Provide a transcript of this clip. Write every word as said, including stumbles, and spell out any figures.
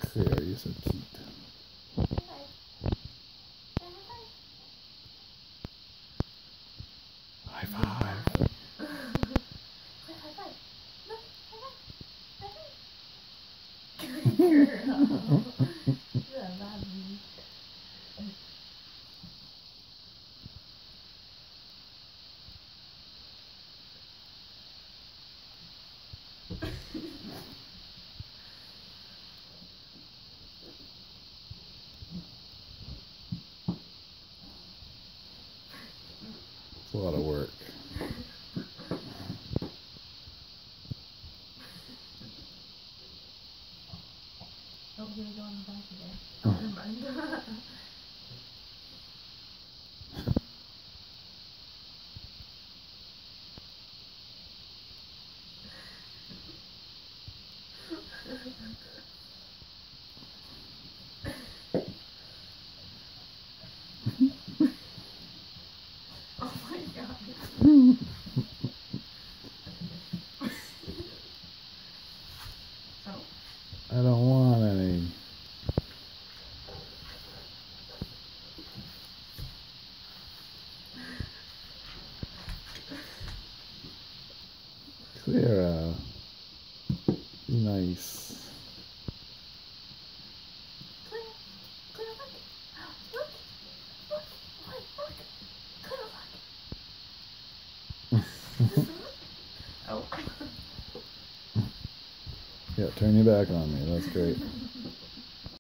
Clara, you're so cute. High five. It's a lot of work. Oh, here we go on the back again. Oh, never mind. Oh my god. So? I don't want any. Clara, be nice. Clara, Clara, look. Look, look, look, look. Clara, look. Oh. Yeah, turn your back on me. That's great.